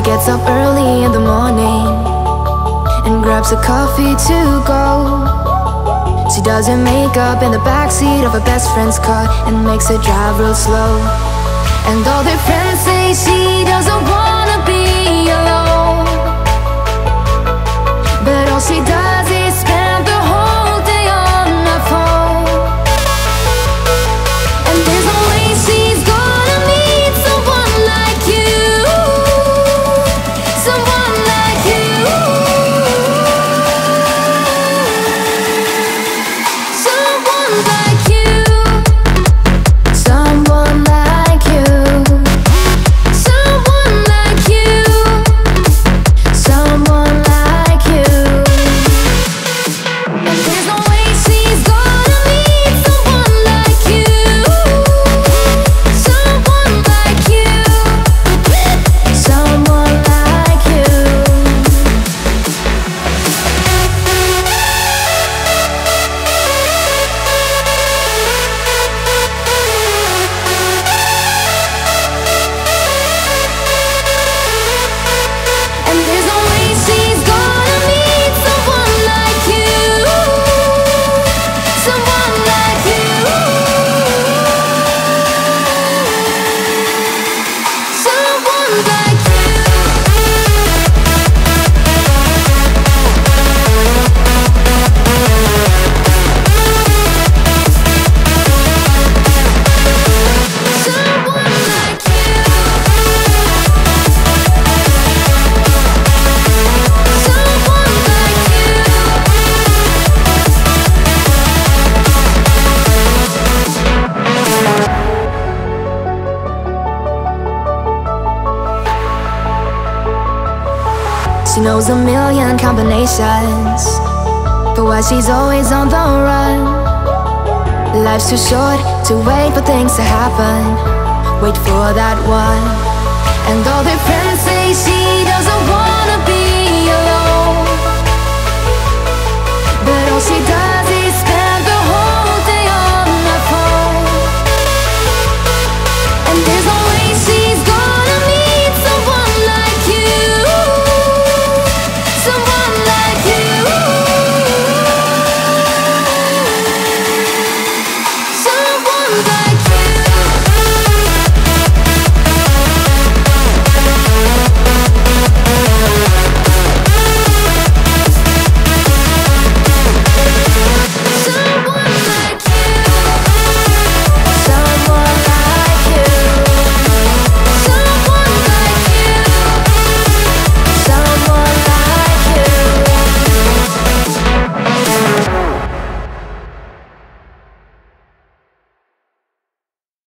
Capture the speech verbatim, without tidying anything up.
gets up early in the morning and grabs a coffee to go. She does her makeup in the backseat of her best friend's car and makes her drive real slow. And all their friends say she doesn't wanna be alone, but all she does is spend the whole day on her phone. And there's no way she's gonna meet someone like you, someone like you, someone like you, someone like you, someone like you, someone like you. And there's no way she's gonna meet someone like you, someone like you, someone like you. And there's no way she's gonna meet someone like you, someone like you, someone like you. Someone like you, someone like you. She knows a million combinations, but why she's always on the run. Life's too short to wait for things to happen. Wait for that one. And all their friends say she doesn't want